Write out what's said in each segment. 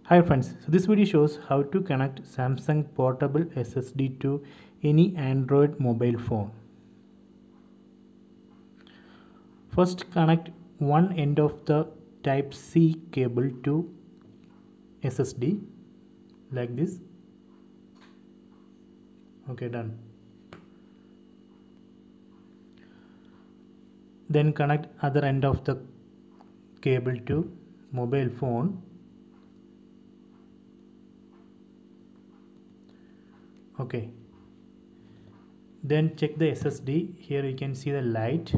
Hi friends, so this video shows how to connect Samsung portable SSD to any Android mobile phone. First, connect one end of the type C cable to SSD like this. Okay, done. Then connect other end of the cable to mobile phone. Okay. Then check the SSD. Here you can see the light.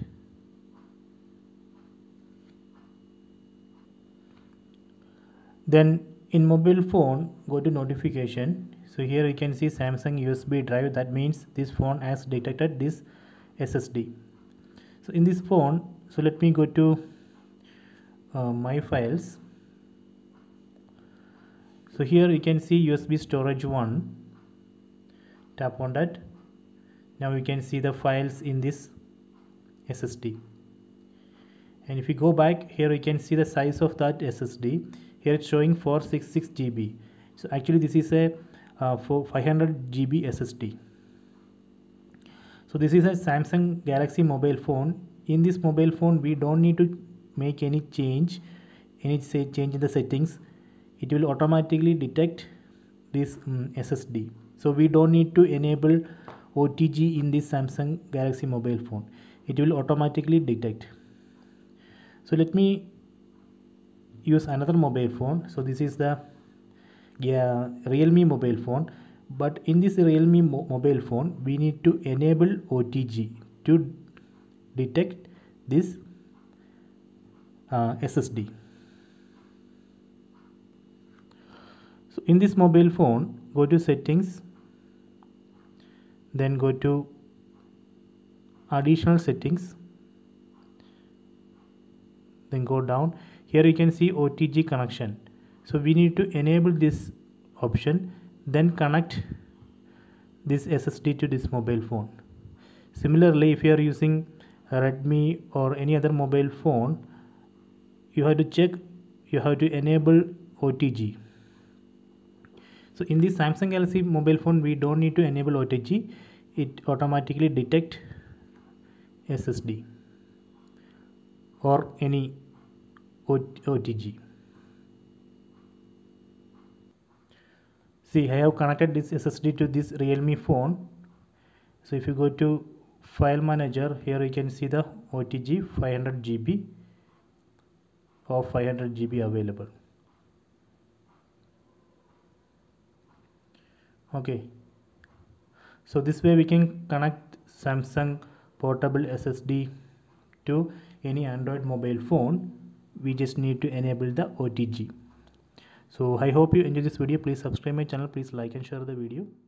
Then in mobile phone, go to notification. So here you can see Samsung USB drive. That means this phone has detected this SSD. So in this phone, so let me go to my files. So here you can see USB storage 1. Tap on that. Now you can see the files in this SSD. And if you go back, here you can see the size of that SSD. Here it's showing 466 GB. So actually this is a 500 GB SSD. So this is a Samsung Galaxy mobile phone. In this mobile phone, we don't need to make any change in the settings. It will automatically detect this SSD. So we don't need to enable OTG in this Samsung Galaxy mobile phone. It will automatically detect. So let me use another mobile phone. So this is the Realme mobile phone, but in this Realme mobile phone we need to enable OTG to detect this SSD. So in this mobile phone, go to settings, then go to additional settings, then go down. Here you can see OTG connection. So we need to enable this option, then connect this SSD to this mobile phone. Similarly, if you are using Redmi or any other mobile phone, you have to check, you have to enable OTG. So in this Samsung Galaxy mobile phone, we don't need to enable OTG. It automatically detect SSD or any OTG. See, I have connected this SSD to this Realme phone. So if you go to file manager, here you can see the OTG 500 GB or 500 GB available. Okay, so this way we can connect Samsung portable SSD to any Android mobile phone. We just need to enable the OTG. So I hope you enjoy this video. Please subscribe my channel. Please like and share the video.